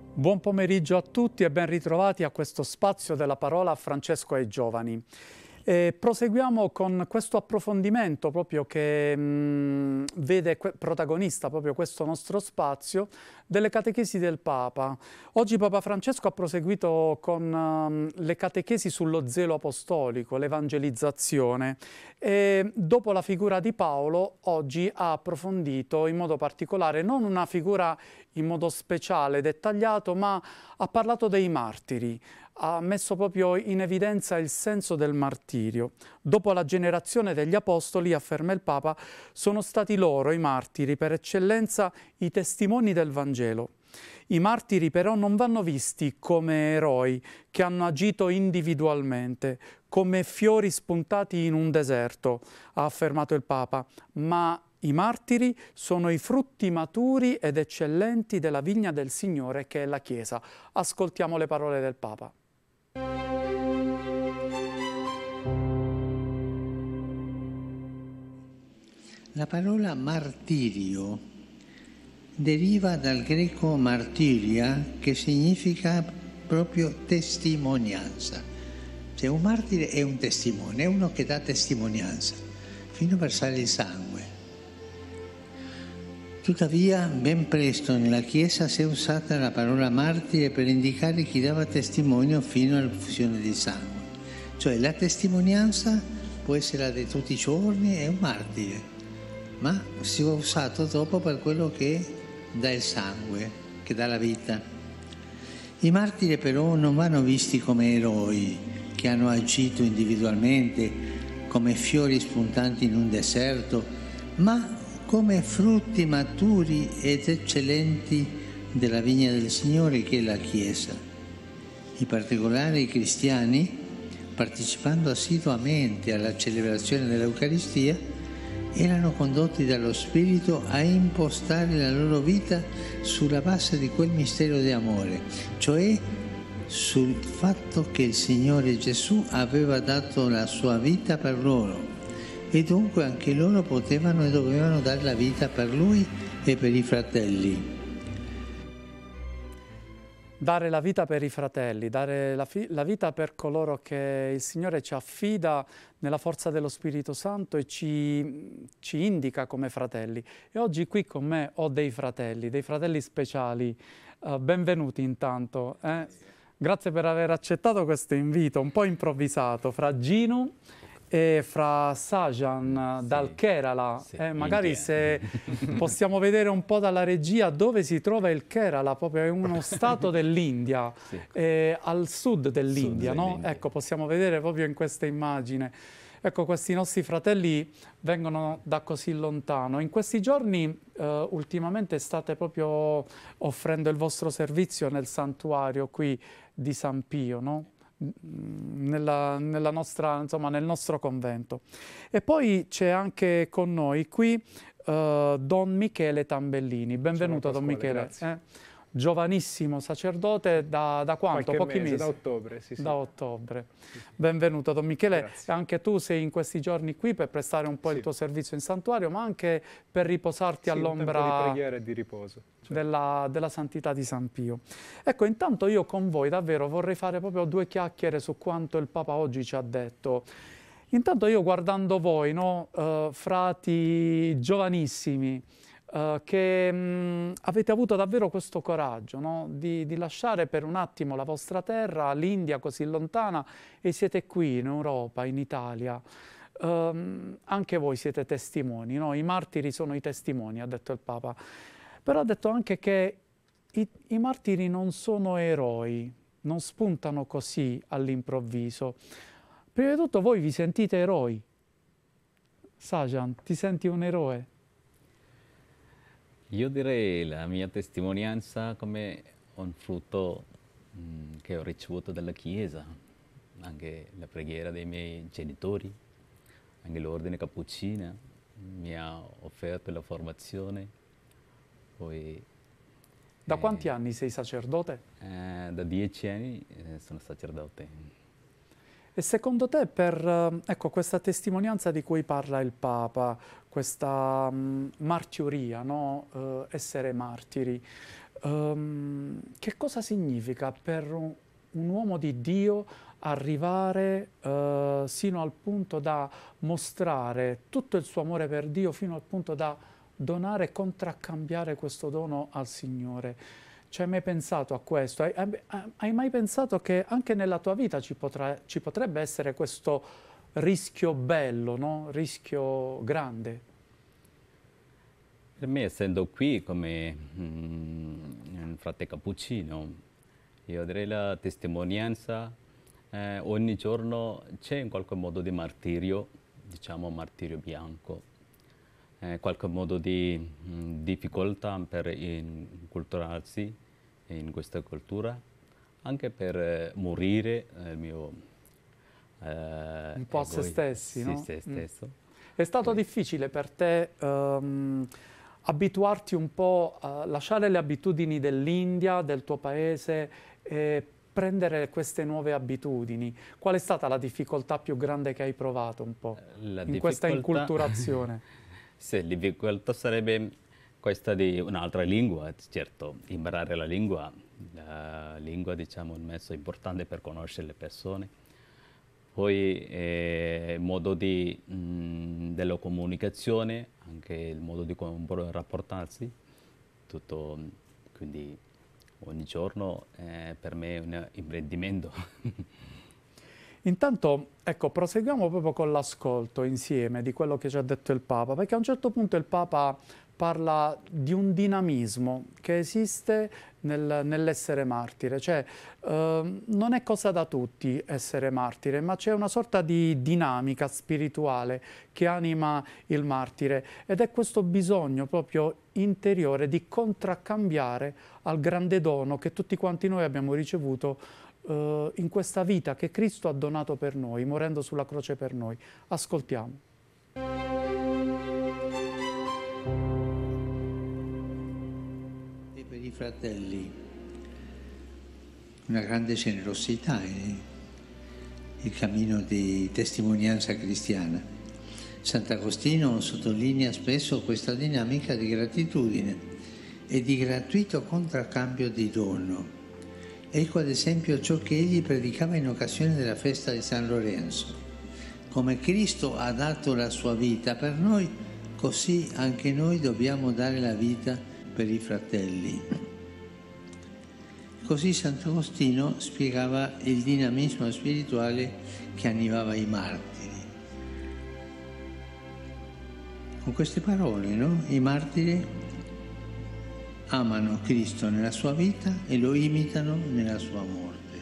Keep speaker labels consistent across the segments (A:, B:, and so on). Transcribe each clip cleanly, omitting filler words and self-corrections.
A: Buon pomeriggio a tutti e ben ritrovati a questo spazio della parola a Francesco ai giovani. Proseguiamo con questo approfondimento proprio che vede protagonista proprio questo nostro spazio delle catechesi del Papa. Oggi Papa Francesco ha proseguito con le catechesi sullo zelo apostolico, l'evangelizzazione e dopo la figura di Paolo oggi ha approfondito in modo particolare non una figura in modo speciale, dettagliato, ma ha parlato dei martiri. Ha messo proprio in evidenza il senso del martirio. Dopo la generazione degli apostoli, afferma il Papa, sono stati loro, i martiri, per eccellenza i testimoni del Vangelo. I martiri però non vanno visti come eroi che hanno agito individualmente, come fiori spuntati in un deserto, ha affermato il Papa, ma i martiri sono i frutti maturi ed eccellenti della vigna del Signore che è la Chiesa. Ascoltiamo le parole del Papa.
B: La parola martirio deriva dal greco martiria, che significa proprio testimonianza. Cioè un martire è un testimone, è uno che dà testimonianza, fino a versare il sangue. Tuttavia, ben presto nella Chiesa si è usata la parola martire per indicare chi dava testimonio fino all'effusione di sangue. Cioè la testimonianza può essere la di tutti i giorni, è un martire, ma si è usato dopo per quello che dà il sangue, che dà la vita. I martiri però non vanno visti come eroi che hanno agito individualmente, come fiori spuntanti in un deserto, ma come frutti maturi ed eccellenti della vigna del Signore che è la Chiesa. In particolare i cristiani, partecipando assiduamente alla celebrazione dell'Eucaristia, erano condotti dallo Spirito a impostare la loro vita sulla base di quel mistero di amore, cioè sul fatto che il Signore Gesù aveva dato la sua vita per loro e dunque anche loro potevano e dovevano dare la vita per Lui e per i fratelli.
A: Dare la vita per i fratelli, dare la vita per coloro che il Signore ci affida nella forza dello Spirito Santo e ci indica come fratelli. E oggi qui con me ho dei fratelli speciali. Benvenuti intanto. Grazie per aver accettato questo invito, un po' improvvisato, fra Gino e fra Sajan dal Kerala. Magari se possiamo vedere un po' dalla regia dove si trova il Kerala, proprio è uno stato dell'India, al sud dell'India, no? Ecco, possiamo vedere proprio in questa immagine. Ecco, questi nostri fratelli vengono da così lontano. In questi giorni ultimamente state proprio offrendo il vostro servizio nel santuario qui di San Pio, no? Nella nostra, insomma, nel nostro convento. E poi c'è anche con noi qui Don Michele Tambellini. Benvenuto Don Michele. Giovanissimo sacerdote da quanto? Pochi mesi?
C: Da ottobre, sì.
A: Da ottobre. Benvenuto Don Michele.
C: Grazie.
A: Anche tu sei in questi giorni qui per prestare un po' il tuo servizio in santuario, ma anche per riposarti all'ombra
C: di preghiera e di riposo.
A: Della santità di San Pio. Ecco, intanto io con voi davvero vorrei fare proprio due chiacchiere su quanto il Papa oggi ci ha detto. Intanto io guardando voi, no, frati giovanissimi, che avete avuto davvero questo coraggio, no? di lasciare per un attimo la vostra terra, l'India così lontana, e siete qui in Europa, in Italia. Anche voi siete testimoni, no? I martiri sono i testimoni, ha detto il Papa. Però ha detto anche che i martiri non sono eroi, non spuntano così all'improvviso. Prima di tutto voi vi sentite eroi. Sajan, ti senti un eroe?
D: Io direi la mia testimonianza come un frutto che ho ricevuto dalla Chiesa, anche la preghiera dei miei genitori, anche l'ordine cappuccina mi ha offerto la formazione. Poi,
A: da quanti anni sei sacerdote?
D: Da 10 anni sono sacerdote.
A: E secondo te per ecco, questa testimonianza di cui parla il Papa, questa martiria, no? Essere martiri, che cosa significa per un uomo di Dio arrivare sino al punto da mostrare tutto il suo amore per Dio, fino al punto da donare e contraccambiare questo dono al Signore? Ci hai mai pensato a questo? Hai mai pensato che anche nella tua vita ci potrebbe essere questo rischio bello, no? Rischio grande?
D: Per me, essendo qui come un frate cappuccino, io direi la testimonianza, ogni giorno c'è in qualche modo di martirio, diciamo martirio bianco, qualche modo di difficoltà per inculturarsi in questa cultura, anche per morire il mio
A: un po' a se stessi,
D: sì,
A: no?
D: se stesso.
A: È stato difficile per te abituarti un po' a lasciare le abitudini dell'India, del tuo paese, e prendere queste nuove abitudini? Qual è stata la difficoltà più grande che hai provato un po' in questa inculturazione?
D: Sì, la difficoltà sarebbe questa di un'altra lingua, certo, imparare la lingua diciamo è un mezzo importante per conoscere le persone. Poi il modo della comunicazione, anche il modo di rapportarsi, tutto, quindi ogni giorno per me è un imprendimento.
A: Intanto, ecco, proseguiamo proprio con l'ascolto insieme di quello che ci ha detto il Papa, perché a un certo punto il Papa parla di un dinamismo che esiste nell'essere martire, cioè non è cosa da tutti essere martire, ma c'è una sorta di dinamica spirituale che anima il martire, ed è questo bisogno proprio interiore di contraccambiare al grande dono che tutti quanti noi abbiamo ricevuto in questa vita che Cristo ha donato per noi, morendo sulla croce per noi. Ascoltiamo.
B: E per i fratelli una grande generosità è il cammino di testimonianza cristiana. Sant'Agostino sottolinea spesso questa dinamica di gratitudine e di gratuito contraccambio di dono. Ecco ad esempio ciò che egli predicava in occasione della festa di San Lorenzo. Come Cristo ha dato la sua vita per noi, così anche noi dobbiamo dare la vita per i fratelli. Così Sant'Agostino spiegava il dinamismo spirituale che animava i martiri. Con queste parole, no? I martiri amano Cristo nella sua vita e lo imitano nella sua morte.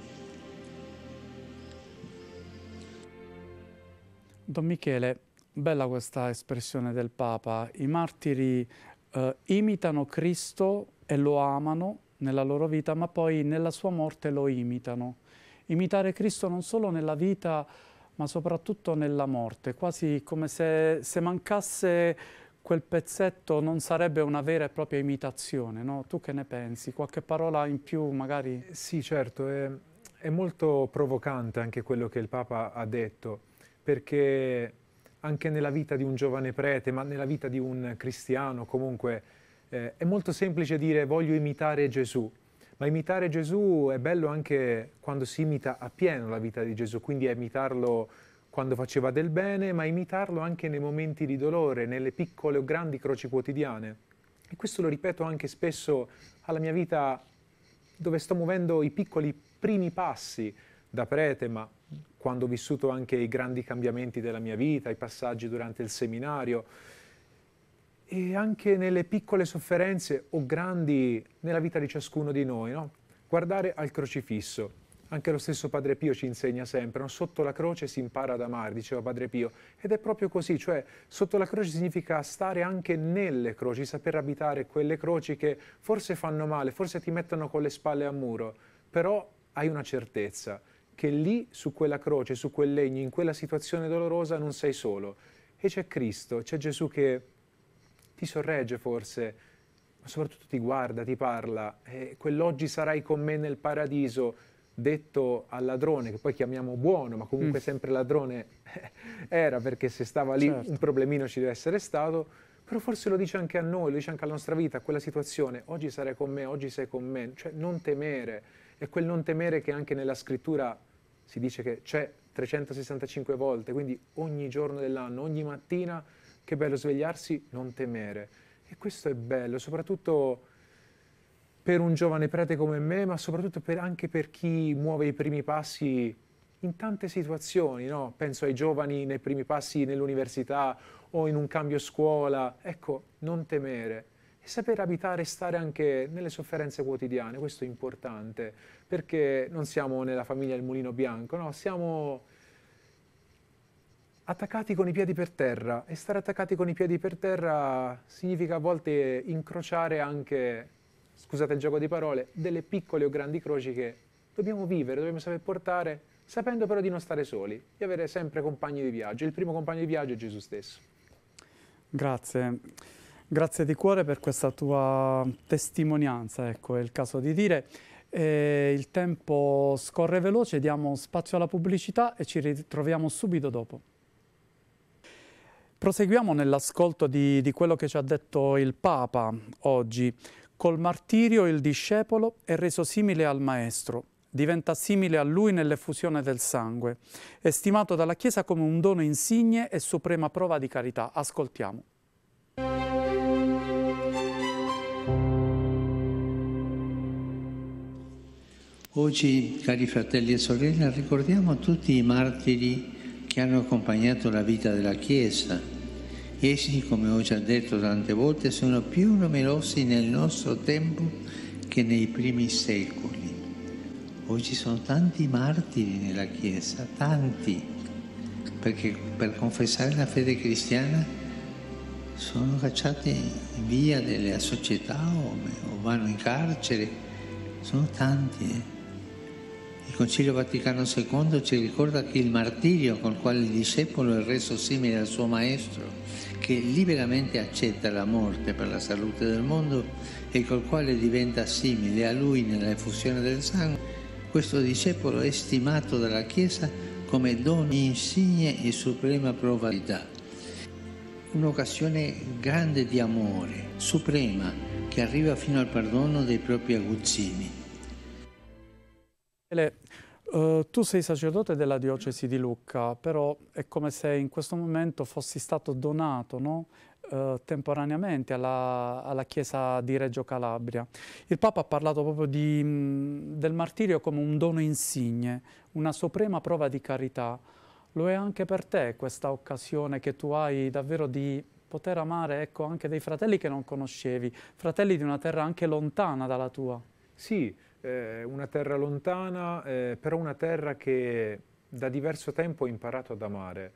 A: Don Michele, bella questa espressione del Papa. I martiri imitano Cristo e lo amano nella loro vita, ma poi nella sua morte lo imitano. Imitare Cristo non solo nella vita, ma soprattutto nella morte, quasi come se mancasse quel pezzetto non sarebbe una vera e propria imitazione, no? Tu che ne pensi? Qualche parola in più magari?
C: Sì, certo, è molto provocante anche quello che il Papa ha detto, perché anche nella vita di un giovane prete, ma nella vita di un cristiano comunque, è molto semplice dire voglio imitare Gesù, ma imitare Gesù è bello anche quando si imita appieno la vita di Gesù, quindi è imitarlo quando faceva del bene, ma imitarlo anche nei momenti di dolore, nelle piccole o grandi croci quotidiane. E questo lo ripeto anche spesso alla mia vita, dove sto muovendo i piccoli primi passi da prete, ma quando ho vissuto anche i grandi cambiamenti della mia vita, i passaggi durante il seminario, e anche nelle piccole sofferenze o grandi nella vita di ciascuno di noi, no? Guardare al crocifisso. Anche lo stesso Padre Pio ci insegna sempre, no? Sotto la croce si impara ad amare, diceva Padre Pio, ed è proprio così, cioè sotto la croce significa stare anche nelle croci, saper abitare quelle croci che forse fanno male, forse ti mettono con le spalle al muro, però hai una certezza, che lì su quella croce, su quel legno, in quella situazione dolorosa non sei solo, e c'è Cristo, c'è Gesù che ti sorregge forse, ma soprattutto ti guarda, ti parla, e quell'oggi sarai con me nel paradiso, detto al ladrone, che poi chiamiamo buono, ma comunque sempre ladrone era, perché se stava lì un problemino ci deve essere stato, però forse lo dice anche a noi, lo dice anche alla nostra vita, a quella situazione, oggi sarai con me, oggi sei con me, cioè non temere, è quel non temere che anche nella scrittura si dice che c'è 365 volte, quindi ogni giorno dell'anno, ogni mattina, che bello svegliarsi, non temere. E questo è bello, soprattutto per un giovane prete come me, ma soprattutto anche per chi muove i primi passi in tante situazioni, no? Penso ai giovani nei primi passi nell'università o in un cambio scuola. Ecco, non temere e saper abitare e stare anche nelle sofferenze quotidiane, questo è importante, perché non siamo nella famiglia del mulino bianco, no? Siamo attaccati con i piedi per terra, e stare attaccati con i piedi per terra significa a volte incrociare anche, scusate il gioco di parole, delle piccole o grandi croci che dobbiamo vivere, dobbiamo saper portare, sapendo però di non stare soli, di avere sempre compagni di viaggio. Il primo compagno di viaggio è Gesù stesso.
A: Grazie. Grazie di cuore per questa tua testimonianza, ecco, è il caso di dire. Il tempo scorre veloce, diamo spazio alla pubblicità e ci ritroviamo subito dopo. Proseguiamo nell'ascolto di quello che ci ha detto il Papa oggi. Col martirio il discepolo è reso simile al Maestro, diventa simile a Lui nell'effusione del sangue, è stimato dalla Chiesa come un dono insigne e suprema prova di carità. Ascoltiamo.
B: Oggi, cari fratelli e sorelle, ricordiamo tutti i martiri che hanno accompagnato la vita della Chiesa. Essi, come ho già detto tante volte, sono più numerosi nel nostro tempo che nei primi secoli. Oggi sono tanti martiri nella Chiesa, tanti, perché per confessare la fede cristiana sono cacciati via dalla società o vanno in carcere, sono tanti. Il Concilio Vaticano II ci ricorda che il martirio col quale il discepolo è reso simile al suo Maestro, che liberamente accetta la morte per la salute del mondo e col quale diventa simile a Lui nella effusione del sangue, questo discepolo è stimato dalla Chiesa come dono insigne e suprema prova di verità. Un'occasione grande di amore, suprema, che arriva fino al perdono dei propri aguzzini.
A: Tu sei sacerdote della diocesi di Lucca, però è come se in questo momento fossi stato donato, no? Temporaneamente alla Chiesa di Reggio Calabria. Il Papa ha parlato proprio del martirio come un dono insigne, una suprema prova di carità. Lo è anche per te questa occasione che tu hai davvero di poter amare, ecco, anche dei fratelli che non conoscevi, fratelli di una terra anche lontana dalla tua.
C: Sì, una terra lontana, però una terra che da diverso tempo ho imparato ad amare.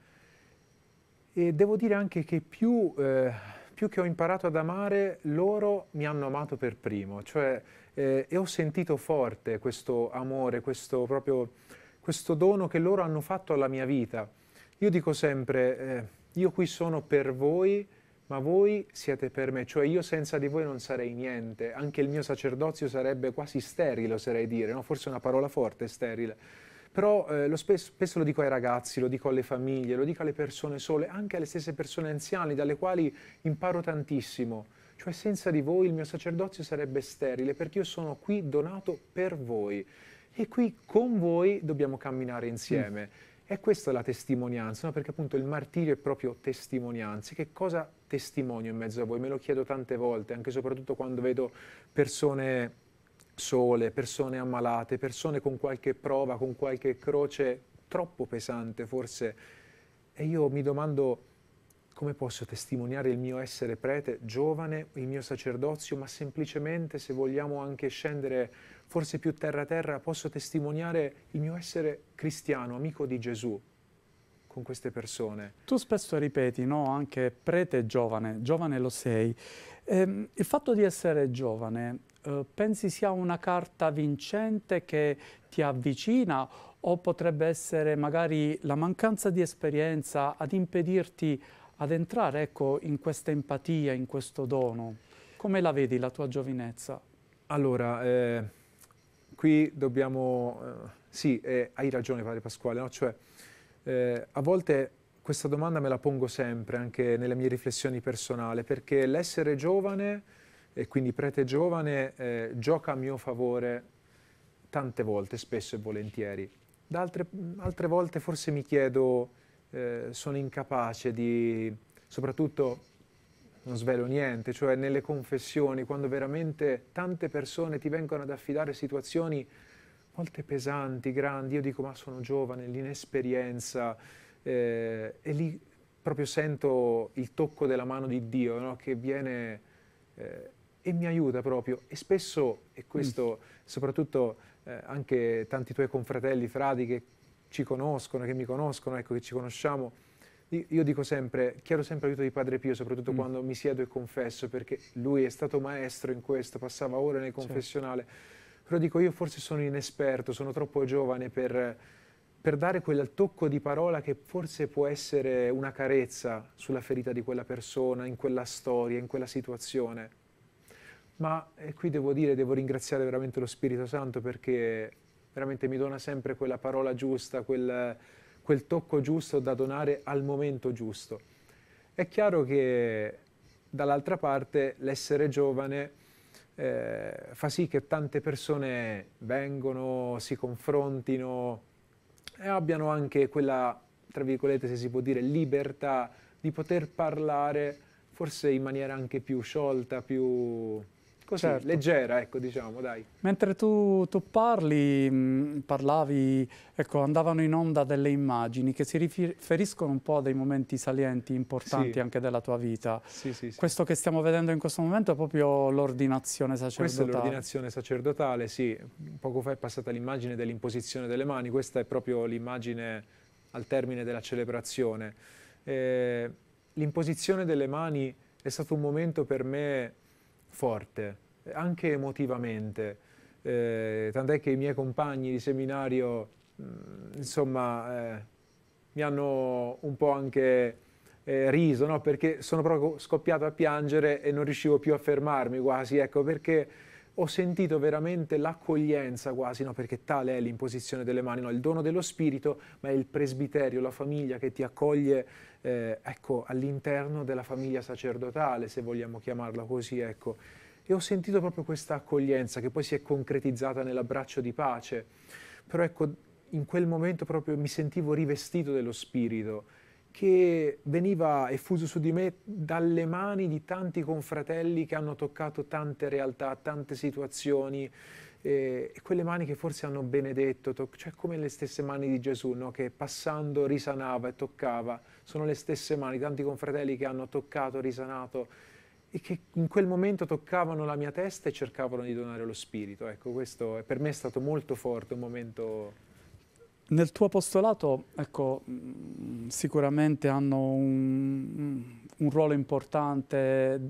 C: E devo dire anche che più che ho imparato ad amare, loro mi hanno amato per primo, cioè, e ho sentito forte questo amore, questo dono che loro hanno fatto alla mia vita. Io dico sempre, io qui sono per voi, ma voi siete per me, cioè io senza di voi non sarei niente, anche il mio sacerdozio sarebbe quasi sterile, oserei dire, no? Forse è una parola forte, sterile, però spesso lo dico ai ragazzi, lo dico alle famiglie, lo dico alle persone sole, anche alle stesse persone anziane, dalle quali imparo tantissimo, cioè senza di voi il mio sacerdozio sarebbe sterile, perché io sono qui donato per voi, e qui con voi dobbiamo camminare insieme. E questa è la testimonianza, no? Perché appunto il martirio è proprio testimonianza. Che cosa testimonio in mezzo a voi? Me lo chiedo tante volte, anche e soprattutto quando vedo persone sole, persone ammalate, persone con qualche prova, con qualche croce troppo pesante forse. E io mi domando come posso testimoniare il mio essere prete, giovane, il mio sacerdozio, ma semplicemente, se vogliamo anche scendere forse più terra a terra, posso testimoniare il mio essere cristiano, amico di Gesù, con queste persone.
A: Tu spesso ripeti, no? Anche prete giovane lo sei. Il fatto di essere giovane, pensi sia una carta vincente che ti avvicina o potrebbe essere magari la mancanza di esperienza ad impedirti ad entrare, ecco, in questa empatia, in questo dono? Come la vedi la tua giovinezza?
C: Allora, qui dobbiamo... sì, hai ragione Padre Pasquale, no? Cioè, a volte questa domanda me la pongo sempre, anche nelle mie riflessioni personali, perché l'essere giovane, e quindi prete giovane, gioca a mio favore tante volte, spesso e volentieri. Altre volte forse mi chiedo, sono incapace di, soprattutto, non svelo niente, cioè nelle confessioni, quando veramente tante persone ti vengono ad affidare situazioni molte pesanti, grandi, io dico ma sono giovane, l'inesperienza, e lì proprio sento il tocco della mano di Dio, no? Che viene e mi aiuta proprio. E spesso, e questo soprattutto anche tanti tuoi confratelli, frati che ci conoscono, che mi conoscono, ecco, che ci conosciamo, io dico sempre, chiedo sempre aiuto di Padre Pio, soprattutto quando mi siedo e confesso, perché lui è stato maestro in questo, passava ore nel confessionale. Però dico, io forse sono inesperto, sono troppo giovane per dare quel tocco di parola che forse può essere una carezza sulla ferita di quella persona, in quella storia, in quella situazione. Ma qui devo dire, devo ringraziare veramente lo Spirito Santo, perché veramente mi dona sempre quella parola giusta, quel tocco giusto da donare al momento giusto. È chiaro che dall'altra parte l'essere giovane fa sì che tante persone vengono, si confrontino e abbiano anche quella, tra virgolette, se si può dire, libertà di poter parlare forse in maniera anche più sciolta, più così, leggera, ecco, diciamo, dai.
A: Mentre tu parlavi, ecco, andavano in onda delle immagini che si riferiscono un po' a dei momenti salienti, importanti anche della tua vita. Questo che stiamo vedendo in questo momento è proprio l'ordinazione sacerdotale.
C: Questa è l'ordinazione sacerdotale, sì. Poco fa è passata l'immagine dell'imposizione delle mani, questa è proprio l'immagine al termine della celebrazione. L'imposizione delle mani è stato un momento per me forte, anche emotivamente, tant'è che i miei compagni di seminario, insomma, mi hanno un po' anche riso, no? Perché sono proprio scoppiato a piangere e non riuscivo più a fermarmi quasi, ecco, perché ho sentito veramente l'accoglienza quasi, no? Perché tale è l'imposizione delle mani, no? Il dono dello Spirito, ma è il presbiterio, la famiglia che ti accoglie, ecco, all'interno della famiglia sacerdotale, se vogliamo chiamarla così, ecco. E ho sentito proprio questa accoglienza che poi si è concretizzata nell'abbraccio di pace. Però ecco, in quel momento proprio mi sentivo rivestito dello Spirito, che veniva effuso su di me dalle mani di tanti confratelli che hanno toccato tante realtà, tante situazioni, e quelle mani che forse hanno benedetto, cioè come le stesse mani di Gesù, no? Che passando risanava e toccava, sono le stesse mani, tanti confratelli che hanno toccato, risanato, e che in quel momento toccavano la mia testa e cercavano di donare lo Spirito. Ecco, questo per me è stato molto forte, un momento.
A: Nel tuo apostolato, ecco, sicuramente hanno un ruolo importante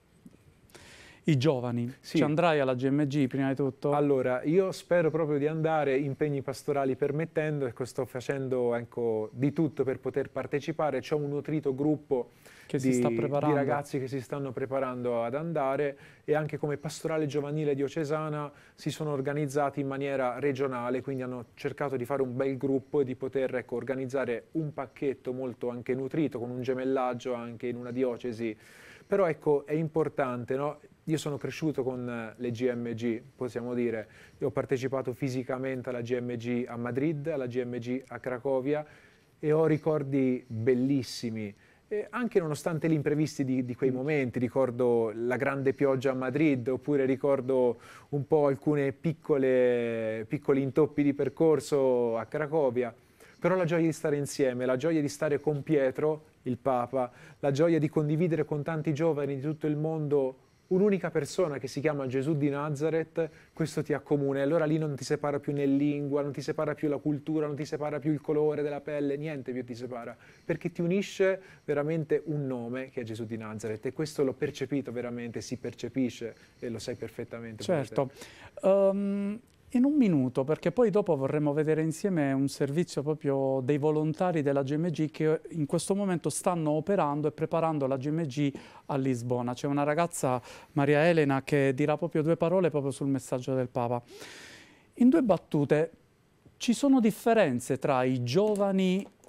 A: i giovani.
C: Sì.
A: Ci andrai alla GMG prima di tutto?
C: Allora, io spero proprio di andare, impegni pastorali permettendo, ecco, sto facendo, ecco, di tutto per poter partecipare. C'è un nutrito gruppo di ragazzi che si stanno preparando ad andare, e anche come pastorale giovanile diocesana si sono organizzati in maniera regionale, quindi hanno cercato di fare un bel gruppo e di poter, ecco, organizzare un pacchetto molto anche nutrito, con un gemellaggio anche in una diocesi. Però ecco, è importante, no? Io sono cresciuto con le GMG, possiamo dire. Io ho partecipato fisicamente alla GMG a Madrid, alla GMG a Cracovia, e ho ricordi bellissimi. E anche nonostante gli imprevisti di quei momenti, ricordo la grande pioggia a Madrid, oppure ricordo un po' alcune piccoli intoppi di percorso a Cracovia. Però la gioia di stare insieme, la gioia di stare con Pietro, il Papa, la gioia di condividere con tanti giovani di tutto il mondo un'unica persona che si chiama Gesù di Nazareth, questo ti accomuna. E allora lì non ti separa più né lingua, non ti separa più la cultura, non ti separa più il colore della pelle, niente più ti separa, perché ti unisce veramente un nome che è Gesù di Nazareth, e questo l'ho percepito veramente, si percepisce e lo sai perfettamente.
A: Certo. In un minuto, perché poi dopo vorremmo vedere insieme un servizio proprio dei volontari della GMG che in questo momento stanno operando e preparando la GMG a Lisbona. C'è una ragazza, Maria Elena, che dirà proprio due parole proprio sul messaggio del Papa. In due battute, ci sono differenze tra i giovani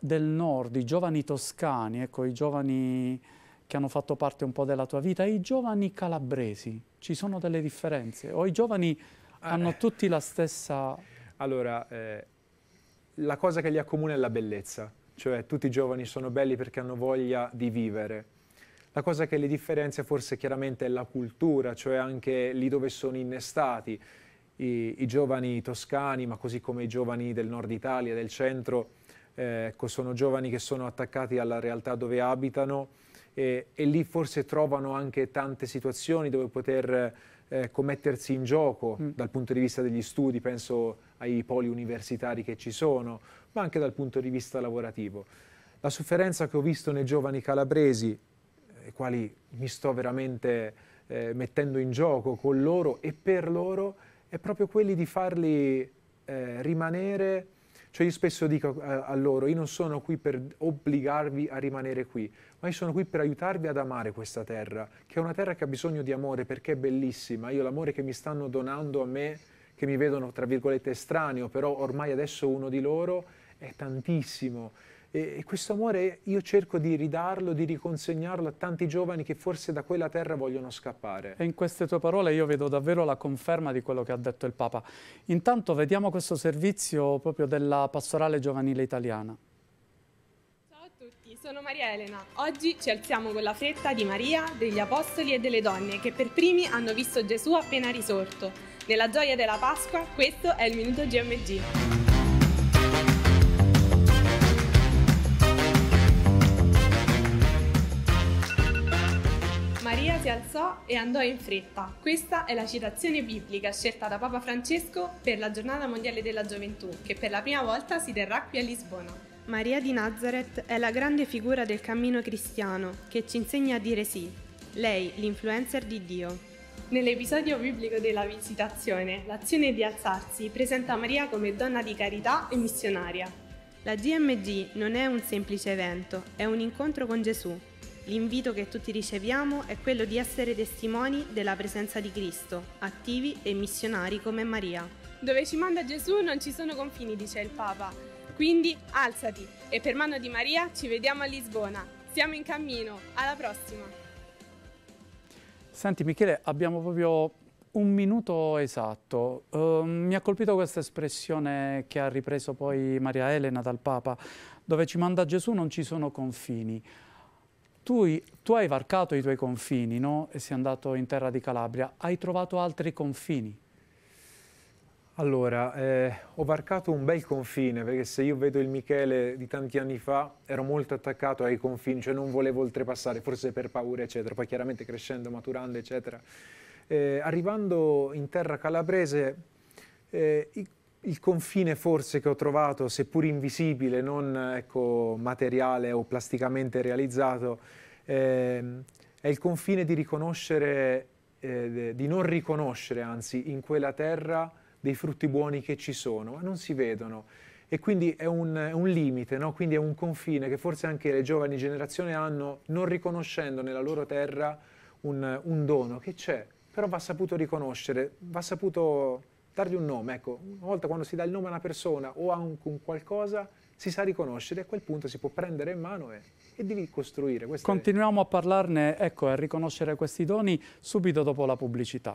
A: del nord, i giovani toscani, ecco, i giovani che hanno fatto parte un po' della tua vita, e i giovani calabresi, ci sono delle differenze? O i giovani hanno tutti la stessa...
C: Allora, la cosa che li accomuna è la bellezza, cioè tutti i giovani sono belli perché hanno voglia di vivere. La cosa che li differenzia forse chiaramente è la cultura, cioè anche lì dove sono innestati. I giovani toscani, ma così come i giovani del nord Italia, del centro, ecco, sono giovani che sono attaccati alla realtà dove abitano e lì forse trovano anche tante situazioni dove poter mettersi in gioco dal punto di vista degli studi, penso ai poli universitari che ci sono, ma anche dal punto di vista lavorativo. La sofferenza che ho visto nei giovani calabresi, ai quali mi sto veramente mettendo in gioco con loro e per loro, è proprio quelli di farli rimanere. Cioè io spesso dico a loro, io non sono qui per obbligarvi a rimanere qui, ma io sono qui per aiutarvi ad amare questa terra, che è una terra che ha bisogno di amore perché è bellissima. Io l'amore che mi stanno donando a me, che mi vedono tra virgolette estraneo, però ormai adesso uno di loro, è tantissimo. E questo amore io cerco di ridarlo, di riconsegnarlo a tanti giovani che forse da quella terra vogliono scappare.
A: E in queste tue parole io vedo davvero la conferma di quello che ha detto il Papa. Intanto vediamo questo servizio proprio della Pastorale Giovanile Italiana.
E: Ciao a tutti, sono Maria Elena. Oggi ci alziamo con la fretta di Maria, degli Apostoli e delle donne che per primi hanno visto Gesù appena risorto. Nella gioia della Pasqua, questo è il Minuto GMG. Maria si alzò e andò in fretta. Questa è la citazione biblica scelta da Papa Francesco per la Giornata Mondiale della Gioventù, che per la prima volta si terrà qui a Lisbona. Maria di Nazareth è la grande figura del cammino cristiano che ci insegna a dire sì. Lei, l'influencer di Dio. Nell'episodio biblico della Visitazione, l'azione di alzarsi presenta Maria come donna di carità e missionaria. La GMG non è un semplice evento, è un incontro con Gesù. L'invito che tutti riceviamo è quello di essere testimoni della presenza di Cristo, attivi e missionari come Maria. Dove ci manda Gesù non ci sono confini, dice il Papa. Quindi alzati e per mano di Maria ci vediamo a Lisbona. Siamo in cammino, alla prossima!
A: Senti Michele, abbiamo proprio un minuto esatto. Mi ha colpito questa espressione che ha ripreso poi Maria Elena dal Papa, dove ci manda Gesù non ci sono confini. Tu hai varcato i tuoi confini, no? E sei andato in terra di Calabria. Hai trovato altri confini?
C: Allora, ho varcato un bel confine, perché se io vedo il Michele di tanti anni fa, ero molto attaccato ai confini, cioè non volevo oltrepassare, forse per paura, eccetera. Poi chiaramente crescendo, maturando, eccetera. Arrivando in terra calabrese, il confine forse che ho trovato, seppur invisibile, non ecco, materiale o plasticamente realizzato, è il confine di riconoscere, di non riconoscere, anzi, in quella terra dei frutti buoni che ci sono, ma non si vedono. E quindi è un limite, no? Quindi è un confine che forse anche le giovani generazioni hanno, non riconoscendo nella loro terra un dono che c'è, però va saputo riconoscere, va saputo dargli un nome. Ecco, una volta quando si dà il nome a una persona o a un qualcosa, si sa riconoscere e a quel punto si può prendere in mano e devi costruire.
A: Continuiamo a parlarne, ecco, a riconoscere questi doni subito dopo la pubblicità.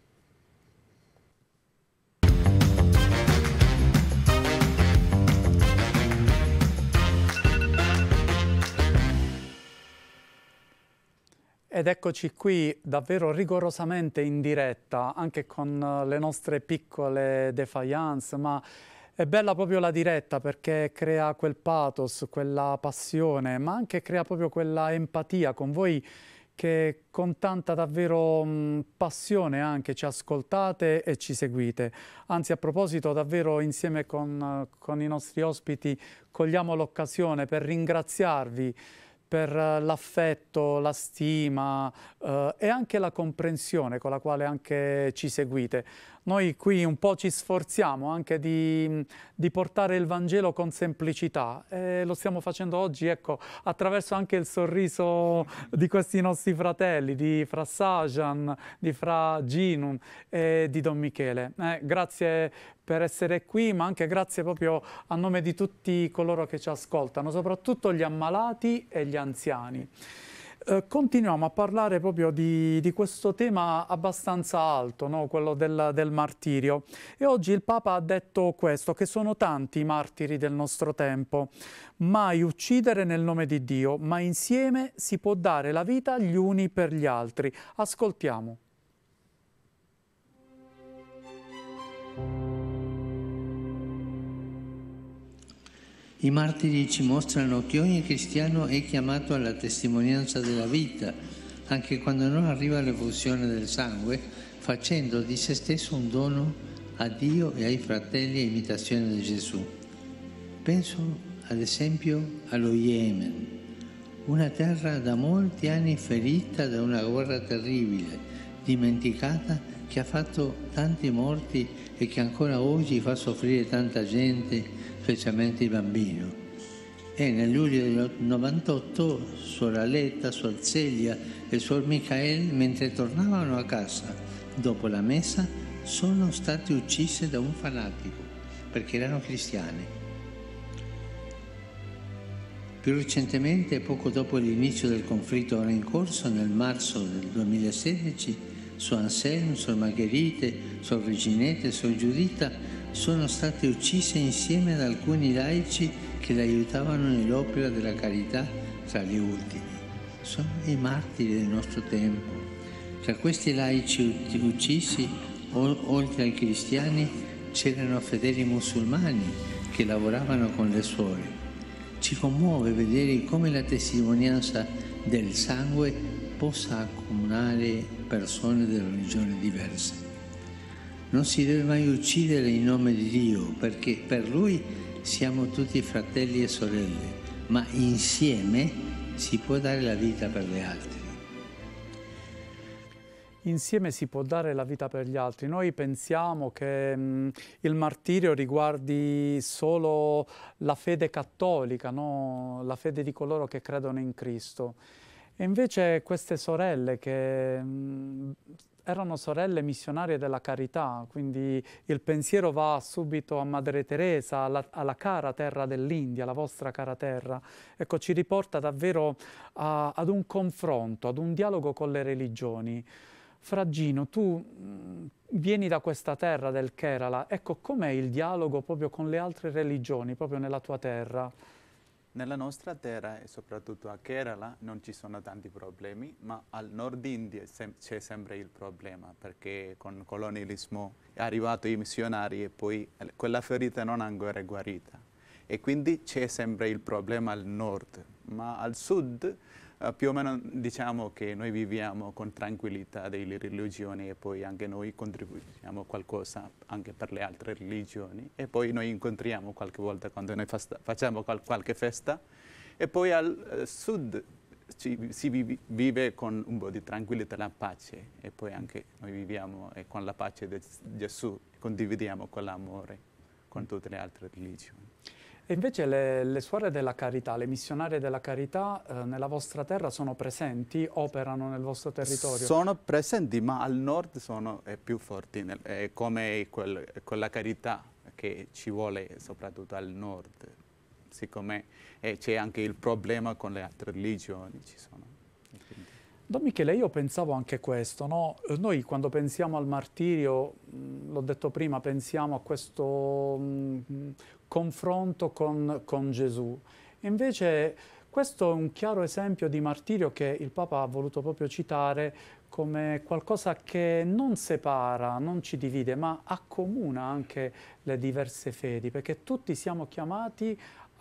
A: Ed eccoci qui davvero rigorosamente in diretta, anche con le nostre piccole défaillance, ma è bella proprio la diretta perché crea quel pathos, quella passione, ma anche crea proprio quella empatia con voi che con tanta davvero passione anche ci ascoltate e ci seguite. Anzi, a proposito, davvero insieme con i nostri ospiti cogliamo l'occasione per ringraziarvi per l'affetto, la stima e anche la comprensione con la quale anche ci seguite. Noi qui un po' ci sforziamo anche di portare il Vangelo con semplicità e lo stiamo facendo oggi, ecco, attraverso anche il sorriso di questi nostri fratelli, di Fra Sajan, di Fra Ginun e di Don Michele. Grazie per essere qui, ma anche grazie proprio a nome di tutti coloro che ci ascoltano, soprattutto gli ammalati e gli anziani. Continuiamo a parlare proprio di questo tema abbastanza alto, no? Quello del martirio. E oggi il Papa ha detto questo, che sono tanti i martiri del nostro tempo. Mai uccidere nel nome di Dio, ma insieme si può dare la vita gli uni per gli altri. Ascoltiamo.
B: I martiri ci mostrano che ogni cristiano è chiamato alla testimonianza della vita, anche quando non arriva all'effusione del sangue, facendo di se stesso un dono a Dio e ai fratelli a imitazione di Gesù. Penso ad esempio allo Yemen, una terra da molti anni ferita da una guerra terribile, dimenticata, che ha fatto tanti morti e che ancora oggi fa soffrire tanta gente, specialmente i bambini. E nel luglio del 98 Suor Aletta, Suor Celia e Suor Michael, mentre tornavano a casa dopo la messa, sono state uccise da un fanatico perché erano cristiani. Più recentemente, poco dopo l'inizio del conflitto ora in corso, nel marzo del 2016, Suor Anselmo, Suor Margherite, Suor Reginette e Suor Giuditta sono state uccise insieme ad alcuni laici che le aiutavano nell'opera della carità tra gli ultimi. Sono i martiri del nostro tempo. Tra questi laici uccisi, oltre ai cristiani, c'erano fedeli musulmani che lavoravano con le suore. Ci commuove vedere come la testimonianza del sangue possa accomunare persone di religioni diverse. Non si deve mai uccidere in nome di Dio, perché per Lui siamo tutti fratelli e sorelle, ma insieme si può dare la vita per gli altri.
A: Insieme si può dare la vita per gli altri. Noi pensiamo che il martirio riguardi solo la fede cattolica, no? La fede di coloro che credono in Cristo. E invece queste sorelle che erano sorelle missionarie della carità, quindi il pensiero va subito a Madre Teresa, alla cara terra dell'India, la vostra cara terra. Ecco, ci riporta davvero ad un confronto, ad un dialogo con le religioni. Fra Gino, tu vieni da questa terra del Kerala, ecco com'è il dialogo proprio con le altre religioni, proprio nella tua terra?
F: Nella nostra terra e soprattutto a Kerala non ci sono tanti problemi, ma al nord India c'è sempre il problema, perché con il colonialismo è arrivato i missionari e poi quella ferita non è ancora guarita. E quindi c'è sempre il problema al nord, ma al sud più o meno diciamo che noi viviamo con tranquillità delle religioni e poi anche noi contribuiamo qualcosa anche per le altre religioni e poi noi incontriamo qualche volta quando noi facciamo qualche festa e poi al sud si vive con un po' di tranquillità e la pace e poi anche noi viviamo con la pace di Gesù, condividiamo quell'amore con tutte le altre religioni.
A: E invece le suore della carità, le missionarie della carità nella vostra terra sono presenti, operano nel vostro territorio?
F: Sono presenti, ma al nord sono più forti, come quella carità che ci vuole soprattutto al nord, siccome c'è anche il problema con le altre religioni. Ci sono.
A: Don Michele, io pensavo anche questo, no? Noi quando pensiamo al martirio, l'ho detto prima, pensiamo a questo confronto con Gesù. Invece questo è un chiaro esempio di martirio che il Papa ha voluto proprio citare come qualcosa che non separa, non ci divide, ma accomuna anche le diverse fedi, perché tutti siamo chiamati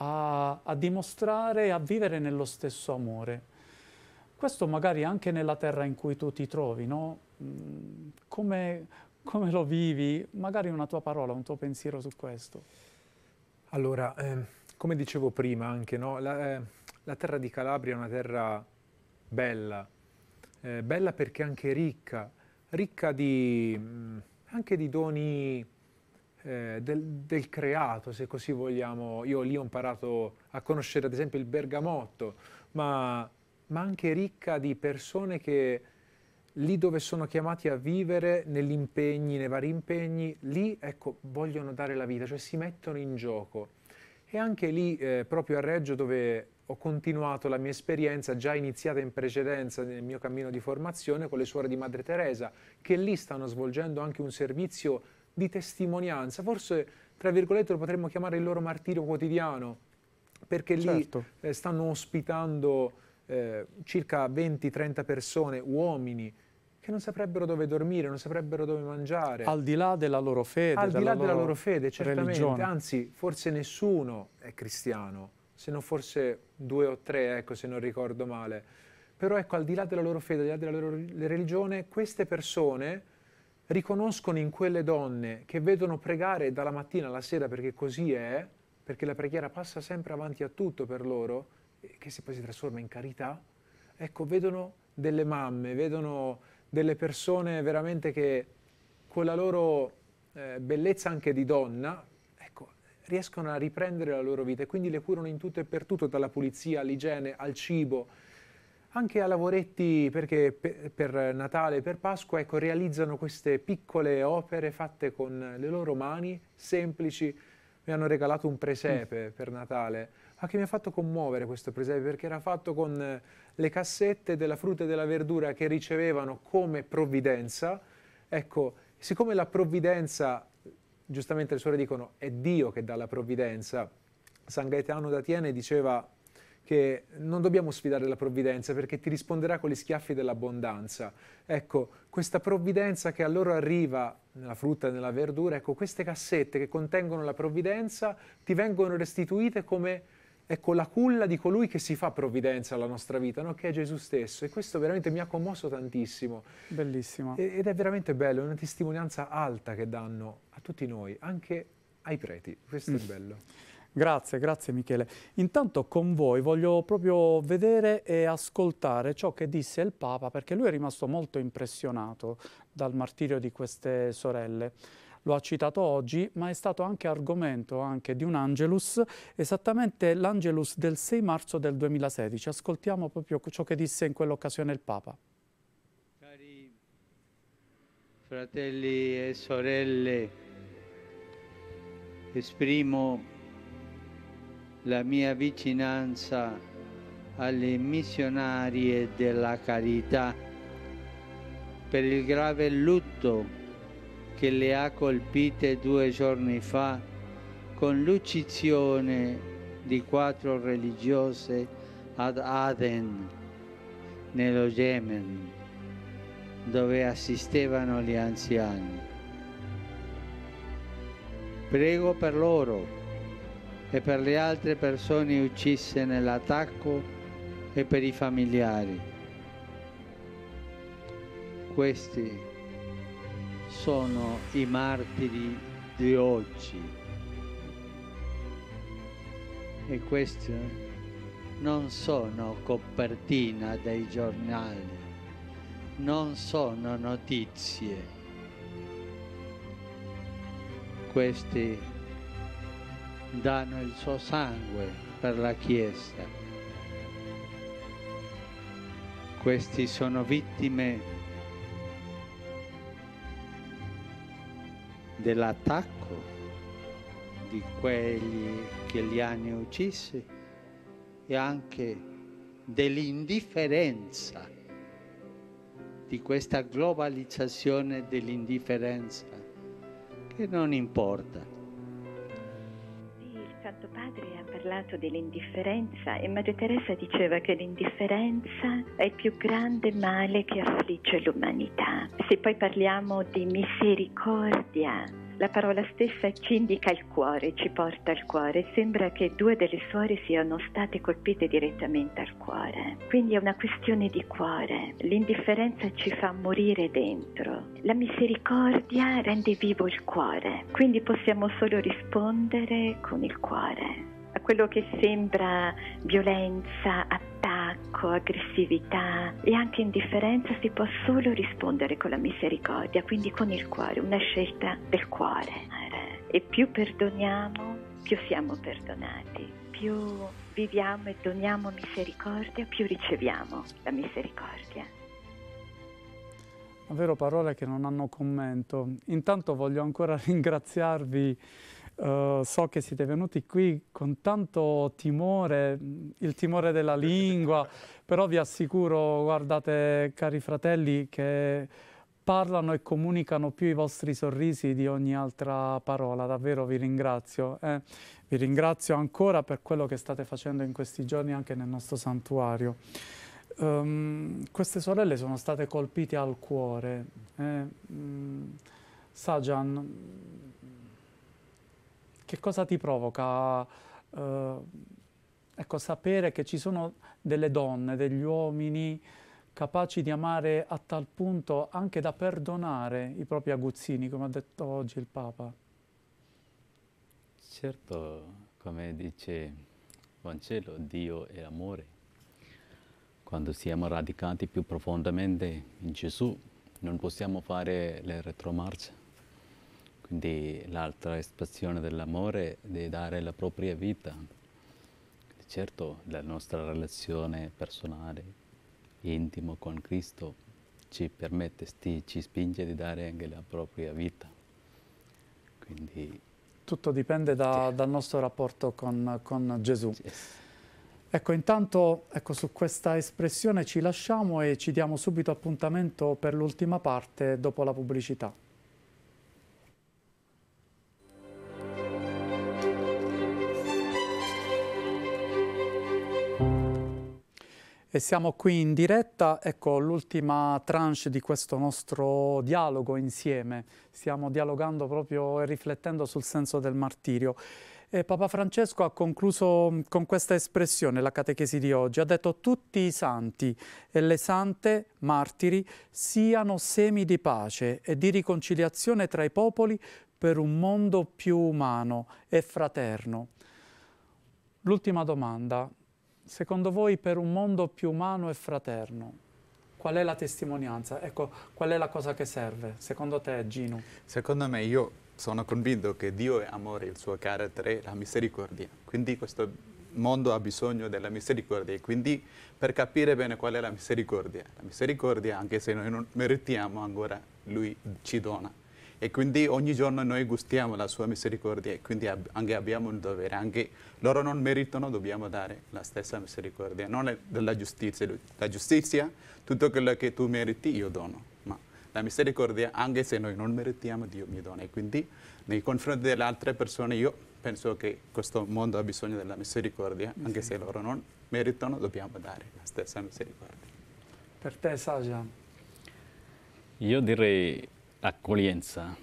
A: a dimostrare e a vivere nello stesso amore. Questo magari anche nella terra in cui tu ti trovi, no? Come lo vivi? Magari una tua parola, un tuo pensiero su questo.
C: Allora, come dicevo prima anche, no? La terra di Calabria è una terra bella, bella perché anche ricca di anche di doni del creato, se così vogliamo. Io lì ho imparato a conoscere ad esempio il bergamotto, ma anche ricca di persone che lì dove sono chiamati a vivere, negli impegni, nei vari impegni, lì ecco, vogliono dare la vita, cioè si mettono in gioco. E anche lì, proprio a Reggio, dove ho continuato la mia esperienza già iniziata in precedenza nel mio cammino di formazione con le suore di Madre Teresa, che lì stanno svolgendo anche un servizio di testimonianza, forse tra virgolette lo potremmo chiamare il loro martirio quotidiano, perché lì stanno ospitando circa 20-30 persone, uomini, che non saprebbero dove dormire, non saprebbero dove mangiare.
A: Al di là della loro fede,
C: al di là della loro fede, certamente,
A: religione.
C: Anzi, forse nessuno è cristiano, se non forse 2 o 3, ecco, se non ricordo male. Però ecco, al di là della loro fede, al di là della loro religione, queste persone riconoscono in quelle donne che vedono pregare dalla mattina alla sera, perché così è, perché la preghiera passa sempre avanti a tutto per loro, che poi si trasforma in carità, ecco, vedono delle mamme, vedono delle persone veramente che con la loro bellezza anche di donna, ecco, riescono a riprendere la loro vita e quindi le curano in tutto e per tutto, dalla pulizia all'igiene, al cibo, anche a lavoretti, perché per Natale e per Pasqua, ecco, realizzano queste piccole opere fatte con le loro mani, semplici. Mi hanno regalato un presepe per Natale, ma che mi ha fatto commuovere questo presepe, perché era fatto con le cassette della frutta e della verdura che ricevevano come provvidenza. Ecco, siccome la provvidenza, giustamente le suore dicono, è Dio che dà la provvidenza, San Gaetano d'Atiene diceva che non dobbiamo sfidare la provvidenza perché ti risponderà con gli schiaffi dell'abbondanza. Ecco, questa provvidenza che a loro arriva nella frutta e nella verdura, ecco, queste cassette che contengono la provvidenza ti vengono restituite come, ecco, la culla di colui che si fa provvidenza alla nostra vita, no? Che è Gesù stesso. E questo veramente mi ha commosso tantissimo.
A: Bellissimo.
C: Ed è veramente bello, è una testimonianza alta che danno a tutti noi, anche ai preti. Questo è bello.
A: Grazie, grazie Michele. Intanto con voi voglio proprio vedere e ascoltare ciò che disse il Papa, perché lui è rimasto molto impressionato dal martirio di queste sorelle. Lo ha citato oggi, ma è stato anche argomento anche di un Angelus, esattamente l'Angelus del 6 marzo del 2016. Ascoltiamo proprio ciò che disse in quell'occasione il Papa.
B: Cari fratelli e sorelle, esprimo la mia vicinanza alle missionarie della carità per il grave lutto che le ha colpite 2 giorni fa con l'uccisione di 4 religiose ad Aden, nello Yemen, dove assistevano gli anziani. Prego per loro e per le altre persone uccise nell'attacco e per i familiari. Questi sono i martiri di oggi e questi non sono copertina dei giornali, non sono notizie. Questi danno il suo sangue per la Chiesa. Questi sono vittime dell'attacco di quelli che li hanno uccisi e anche dell'indifferenza, di questa globalizzazione dell'indifferenza che non importa.
G: Il Santo Padre ha parlato dell'indifferenza e Madre Teresa diceva che l'indifferenza è il più grande male che affligge l'umanità. Se poi parliamo di misericordia, la parola stessa ci indica il cuore, ci porta al cuore. Sembra che 2 delle suore siano state colpite direttamente al cuore. Quindi è una questione di cuore. L'indifferenza ci fa morire dentro. La misericordia rende vivo il cuore. Quindi possiamo solo rispondere con il cuore a quello che sembra violenza, attacco, distacco, aggressività e anche indifferenza si può solo rispondere con la misericordia, quindi con il cuore, una scelta del cuore. E più perdoniamo, più siamo perdonati, più viviamo e doniamo misericordia, più riceviamo la misericordia.
A: Davvero parole che non hanno commento. Intanto voglio ancora ringraziarvi. So che siete venuti qui con tanto timore, il timore della lingua, però vi assicuro, guardate cari fratelli, che parlano e comunicano più i vostri sorrisi di ogni altra parola. Davvero vi ringrazio. Vi ringrazio ancora per quello che state facendo in questi giorni anche nel nostro santuario. Queste sorelle sono state colpite al cuore. Sajan, che cosa ti provoca ecco, sapere che ci sono delle donne, degli uomini capaci di amare a tal punto anche da perdonare i propri aguzzini, come ha detto oggi il Papa?
D: Certo, come dice il Vangelo, Dio è amore. Quando siamo radicati più profondamente in Gesù, non possiamo fare le retromarce. Quindi l'altra espressione dell'amore è di dare la propria vita. Certo, la nostra relazione personale, intimo con Cristo, ci permette, ci spinge di dare anche la propria vita. Quindi,
A: tutto dipende dal nostro rapporto con Gesù. Yes. Ecco, intanto su questa espressione ci lasciamo e ci diamo subito appuntamento per l'ultima parte dopo la pubblicità. E siamo qui in diretta, ecco l'ultima tranche di questo nostro dialogo insieme. Stiamo dialogando proprio e riflettendo sul senso del martirio. E Papa Francesco ha concluso con questa espressione la catechesi di oggi. Ha detto: tutti i santi e le sante martiri siano semi di pace e di riconciliazione tra i popoli per un mondo più umano e fraterno. L'ultima domanda. Secondo voi, per un mondo più umano e fraterno, qual è la testimonianza? Ecco, qual è la cosa che serve? Secondo te, Gino?
F: Secondo me, io sono convinto che Dio è amore, il suo carattere è la misericordia. Quindi questo mondo ha bisogno della misericordia. Quindi per capire bene qual è la misericordia, anche se noi non meritiamo ancora, Lui ci dona. E quindi ogni giorno noi gustiamo la sua misericordia e quindi anche abbiamo un dovere, anche loro non meritano, dobbiamo dare la stessa misericordia, non è della giustizia. La giustizia, tutto quello che tu meriti io dono, ma la misericordia, anche se noi non meritiamo, Dio mi dona. E quindi nei confronti delle altre persone io penso che questo mondo ha bisogno della misericordia, anche se loro non meritano, dobbiamo dare la stessa misericordia.
A: Per te, Saja?
D: Io direi accoglienza.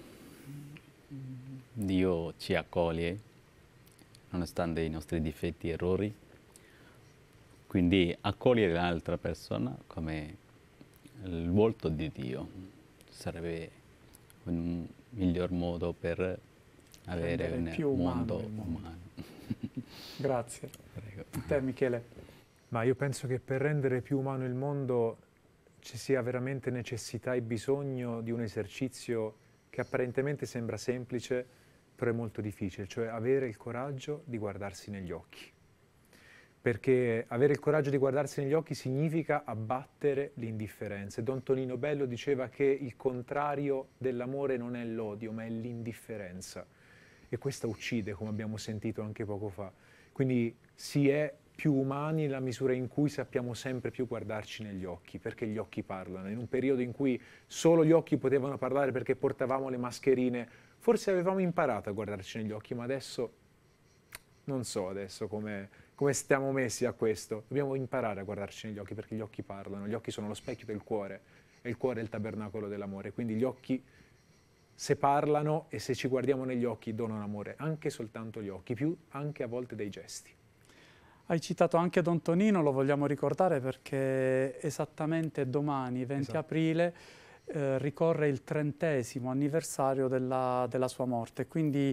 D: Dio ci accoglie nonostante i nostri difetti e errori, quindi accogliere l'altra persona come il volto di Dio sarebbe un miglior modo per avere un mondo umano.
A: Grazie.
D: Prego.
A: A te, Michele.
C: Ma io penso che per rendere più umano il mondo ci sia veramente necessità e bisogno di un esercizio che apparentemente sembra semplice, però è molto difficile, cioè avere il coraggio di guardarsi negli occhi. Perché avere il coraggio di guardarsi negli occhi significa abbattere l'indifferenza. E Don Tonino Bello diceva che il contrario dell'amore non è l'odio, ma è l'indifferenza. E questa uccide, come abbiamo sentito anche poco fa. Quindi si è più umani nella misura in cui sappiamo sempre più guardarci negli occhi, perché gli occhi parlano. In un periodo in cui solo gli occhi potevano parlare perché portavamo le mascherine, forse avevamo imparato a guardarci negli occhi, ma adesso non so adesso come stiamo messi a questo. Dobbiamo imparare a guardarci negli occhi perché gli occhi parlano, gli occhi sono lo specchio del cuore e il cuore è il tabernacolo dell'amore, quindi gli occhi se parlano e se ci guardiamo negli occhi donano amore, anche soltanto gli occhi, più anche a volte dei gesti.
A: Hai citato anche Don Tonino, lo vogliamo ricordare perché esattamente domani, 20 aprile, ricorre il 30° anniversario della sua morte. Quindi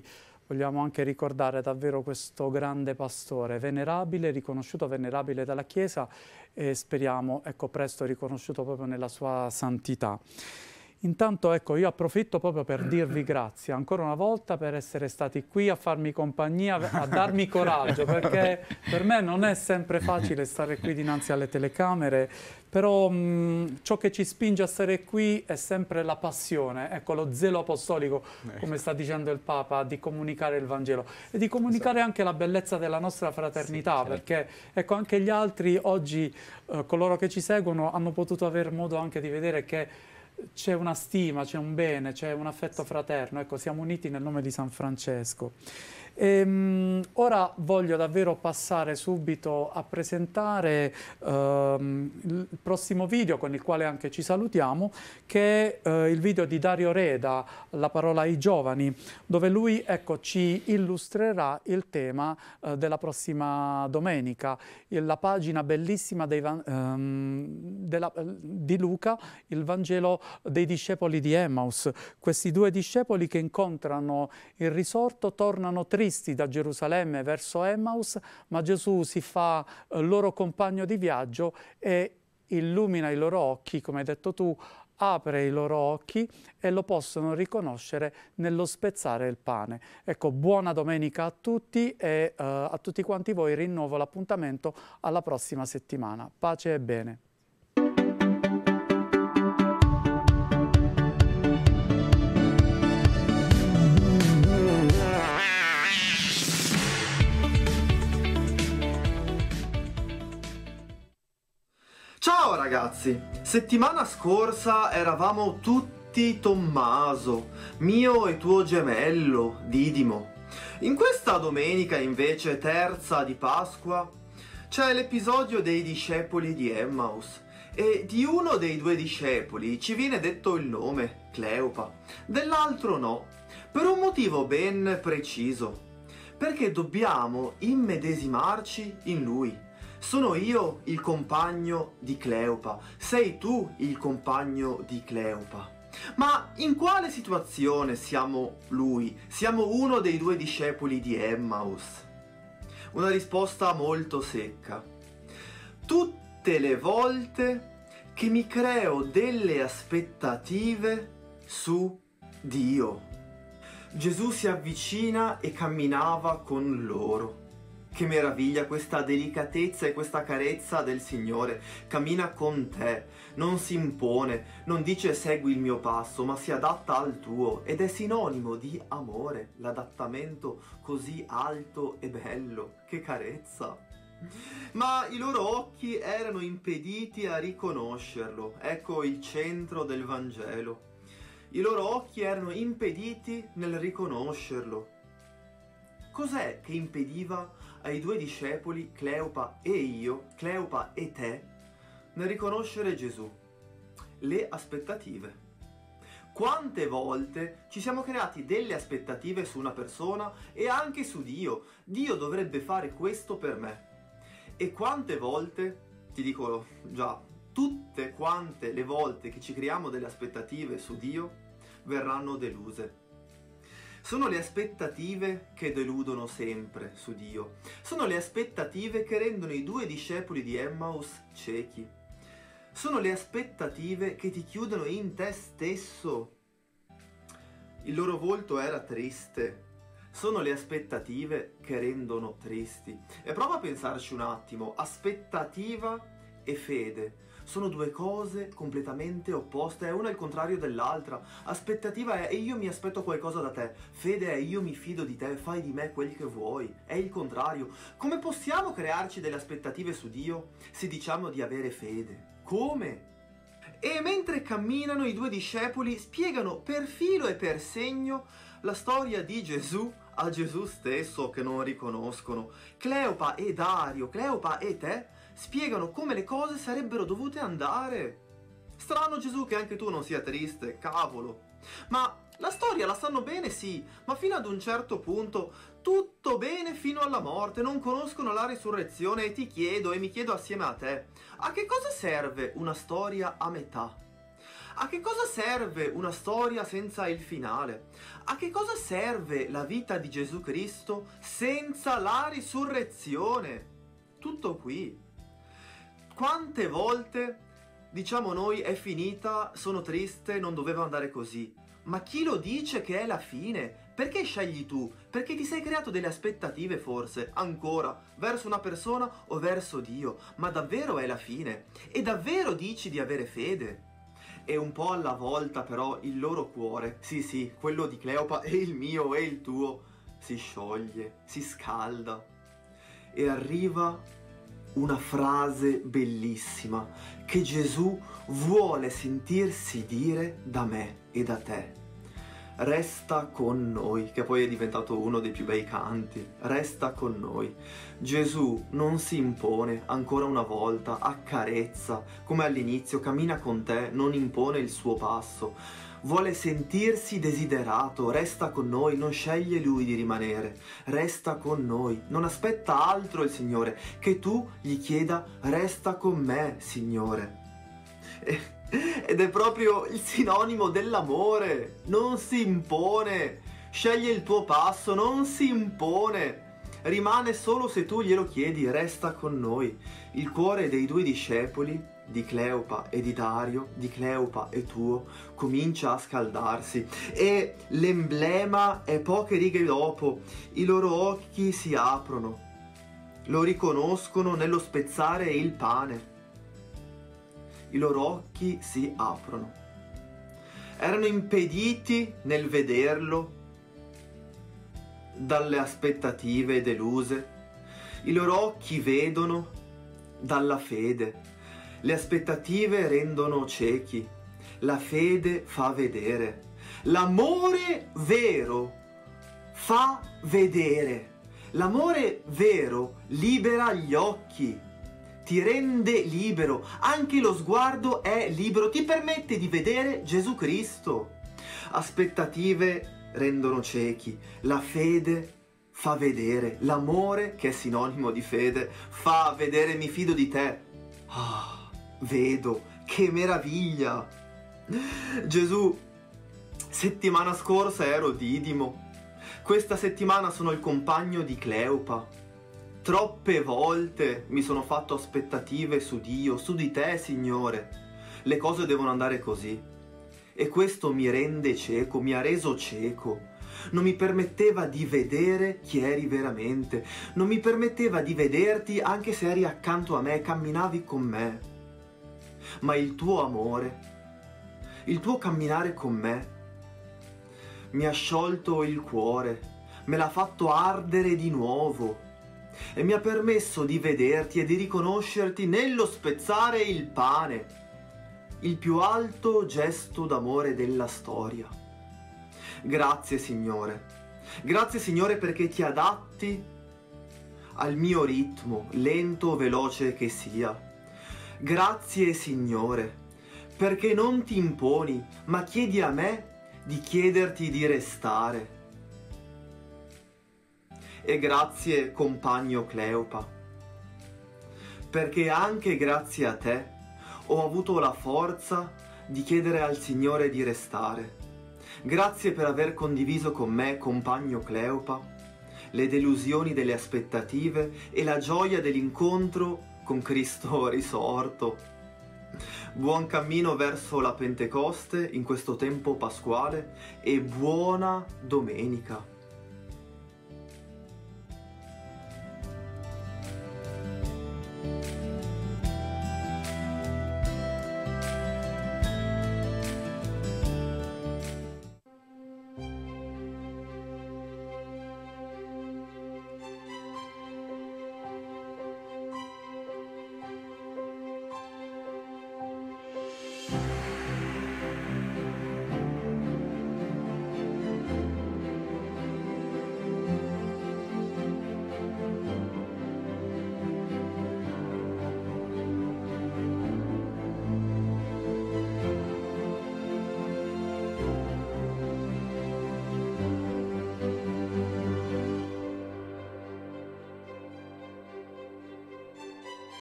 A: vogliamo anche ricordare davvero questo grande pastore, venerabile, riconosciuto venerabile dalla Chiesa e speriamo, ecco, presto riconosciuto proprio nella sua santità. Intanto, ecco, io approfitto proprio per dirvi grazie ancora una volta per essere stati qui a farmi compagnia, a darmi coraggio, perché per me non è sempre facile stare qui dinanzi alle telecamere, però ciò che ci spinge a stare qui è sempre la passione, ecco, lo zelo apostolico, come sta dicendo il Papa, di comunicare il Vangelo e di comunicare anche la bellezza della nostra fraternità, perché ecco, anche gli altri oggi, coloro che ci seguono, hanno potuto avere modo anche di vedere che c'è una stima, c'è un bene, c'è un affetto fraterno, ecco, siamo uniti nel nome di San Francesco. Ora voglio davvero passare subito a presentare il prossimo video con il quale anche ci salutiamo, che è il video di Dario Reda, La parola ai giovani, dove lui, ecco, ci illustrerà il tema della prossima domenica, la pagina bellissima di Luca, il Vangelo dei discepoli di Emmaus. Questi due discepoli che incontrano il risorto tornano tristi da Gerusalemme verso Emmaus, ma Gesù si fa loro compagno di viaggio e illumina i loro occhi, come hai detto tu, apre i loro occhi e lo possono riconoscere nello spezzare il pane. Ecco, buona domenica a tutti e a tutti quanti voi rinnovo l'appuntamento alla prossima settimana. Pace e bene.
H: Ciao ragazzi, settimana scorsa eravamo tutti Tommaso, mio e tuo gemello, Didimo. In questa domenica invece, terza di Pasqua, c'è l'episodio dei discepoli di Emmaus e di uno dei due discepoli ci viene detto il nome, Cleopa, dell'altro no, per un motivo ben preciso, perché dobbiamo immedesimarci in lui. Sono io il compagno di Cleopa, sei tu il compagno di Cleopa. Ma in quale situazione siamo lui? Siamo uno dei due discepoli di Emmaus? Una risposta molto secca. Tutte le volte che mi creo delle aspettative su Dio. Gesù si avvicina e camminava con loro. Che meraviglia questa delicatezza e questa carezza del Signore. Cammina con te, non si impone, non dice segui il mio passo, ma si adatta al tuo ed è sinonimo di amore, l'adattamento così alto e bello. Che carezza! Ma i loro occhi erano impediti a riconoscerlo. Ecco il centro del Vangelo. I loro occhi erano impediti nel riconoscerlo. Cos'è che impediva ai due discepoli, Cleopa e io, Cleopa e te, nel riconoscere Gesù? Le aspettative. Quante volte ci siamo creati delle aspettative su una persona e anche su Dio? Dio dovrebbe fare questo per me. E quante volte, ti dico già, tutte quante le volte che ci creiamo delle aspettative su Dio, verranno deluse. Sono le aspettative che deludono sempre su Dio. Sono le aspettative che rendono i due discepoli di Emmaus ciechi. Sono le aspettative che ti chiudono in te stesso. Il loro volto era triste. Sono le aspettative che rendono tristi. E prova a pensarci un attimo. Aspettativa e fede sono due cose completamente opposte, è una il contrario dell'altra. Aspettativa è io mi aspetto qualcosa da te, fede è io mi fido di te, fai di me quel che vuoi, è il contrario. Come possiamo crearci delle aspettative su Dio se diciamo di avere fede? Come? E mentre camminano i due discepoli spiegano per filo e per segno la storia di Gesù a Gesù stesso che non riconoscono. Cleopa e Dario, Cleopa e te spiegano come le cose sarebbero dovute andare. Strano Gesù che anche tu non sia triste, cavolo. Ma la storia la sanno bene, sì, ma fino ad un certo punto tutto bene fino alla morte, non conoscono la risurrezione e ti chiedo e mi chiedo assieme a te, a che cosa serve una storia a metà? A che cosa serve una storia senza il finale? A che cosa serve la vita di Gesù Cristo senza la risurrezione? Tutto qui. Quante volte diciamo noi è finita, sono triste, non doveva andare così. Ma chi lo dice che è la fine? Perché scegli tu? Perché ti sei creato delle aspettative forse, ancora, verso una persona o verso Dio. Ma davvero è la fine? E davvero dici di avere fede? E un po' alla volta però il loro cuore, sì, quello di Cleopa e il mio e il tuo, si scioglie, si scalda. E arriva una frase bellissima che Gesù vuole sentirsi dire da me e da te. Resta con noi, che poi è diventato uno dei più bei canti. Resta con noi. Gesù non si impone ancora una volta, accarezza, come all'inizio, cammina con te, non impone il suo passo. Vuole sentirsi desiderato, resta con noi, non sceglie lui di rimanere, resta con noi, non aspetta altro il Signore, che tu gli chieda resta con me, Signore. Ed è proprio il sinonimo dell'amore, non si impone, sceglie il tuo passo, non si impone, rimane solo se tu glielo chiedi, resta con noi. Il cuore dei due discepoli, di Cleopa e di Dario, di Cleopa e tuo, comincia a scaldarsi e l'emblema è poche righe dopo, i loro occhi si aprono, lo riconoscono nello spezzare il pane, i loro occhi si aprono, erano impediti nel vederlo dalle aspettative deluse, i loro occhi vedono dalla fede. Le aspettative rendono ciechi, la fede fa vedere. L'amore vero fa vedere. L'amore vero libera gli occhi, ti rende libero. Anche lo sguardo è libero, ti permette di vedere Gesù Cristo. Aspettative rendono ciechi, la fede fa vedere. L'amore, che è sinonimo di fede, fa vedere, mi fido di te. Vedo, che meraviglia! Gesù, settimana scorsa ero Didimo, questa settimana sono il compagno di Cleopa. Troppe volte mi sono fatto aspettative su Dio, su di te, Signore. Le cose devono andare così. E questo mi rende cieco, mi ha reso cieco. Non mi permetteva di vedere chi eri veramente. Non mi permetteva di vederti anche se eri accanto a me, camminavi con me. Ma il tuo amore, il tuo camminare con me, mi ha sciolto il cuore, me l'ha fatto ardere di nuovo e mi ha permesso di vederti e di riconoscerti nello spezzare il pane, il più alto gesto d'amore della storia. Grazie Signore, grazie Signore perché ti adatti al mio ritmo, lento o veloce che sia. Grazie Signore, perché non ti imponi, ma chiedi a me di chiederti di restare. E grazie compagno Cleopa, perché anche grazie a te ho avuto la forza di chiedere al Signore di restare. Grazie per aver condiviso con me, compagno Cleopa, le delusioni delle aspettative e la gioia dell'incontro con Cristo risorto. Buon cammino verso la Pentecoste in questo tempo pasquale e buona domenica.